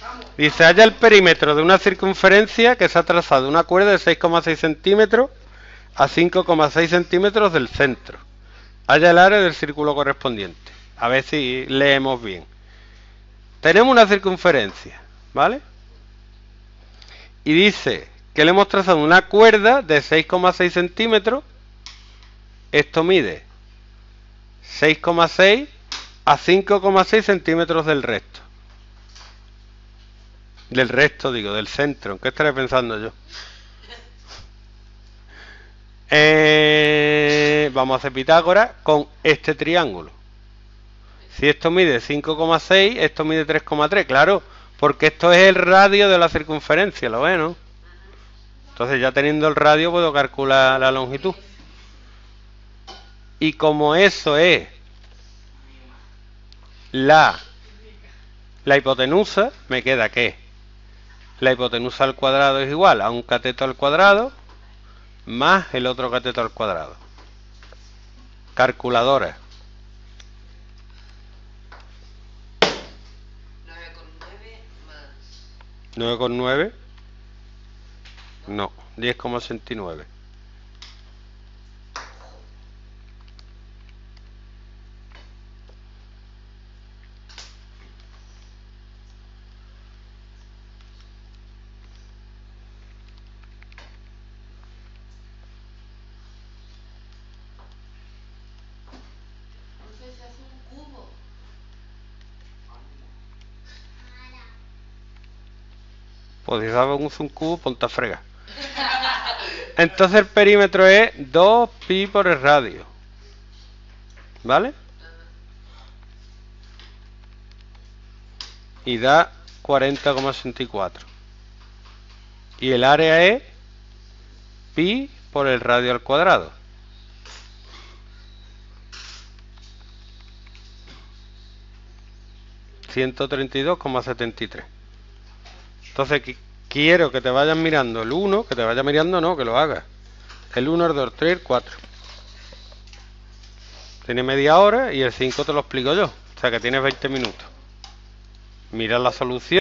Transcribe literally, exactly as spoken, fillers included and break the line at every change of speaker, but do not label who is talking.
Dice, halla el perímetro de una circunferencia que se ha trazado una cuerda de seis coma seis centímetros a cinco coma seis centímetros del centro. Halla el área del círculo correspondiente. A ver si leemos bien. Tenemos una circunferencia, ¿vale? Y dice que le hemos trazado una cuerda de seis coma seis centímetros. Esto mide seis coma seis a cinco coma seis centímetros del resto. Del resto, digo, del centro. ¿En qué estaré pensando yo? Eh, vamos a hacer Pitágoras con este triángulo. Si esto mide cinco coma seis, esto mide tres coma tres. Claro, porque esto es el radio de la circunferencia, ¿lo ves, no? Entonces ya teniendo el radio puedo calcular la longitud. Y como eso es la, la hipotenusa, me queda que la hipotenusa al cuadrado es igual a un cateto al cuadrado más el otro cateto al cuadrado. Calculadora.
nueve coma nueve más...
nueve coma nueve. No, diez coma sesenta y nueve.
Entonces se hace un cubo.
Pues si sabes un cubo, ponte a fregar. Entonces el perímetro es dos pi por el radio. ¿Vale? Y da cuarenta coma sesenta y cuatro. Y el área es pi por el radio al cuadrado. ciento treinta y dos coma setenta y tres. Entonces quiero que te vayas mirando el uno, que te vayas mirando no, que lo hagas. El uno, el dos, el tres, el cuatro. Tiene media hora y el cinco te lo explico yo. O sea que tienes veinte minutos. Mira la solución.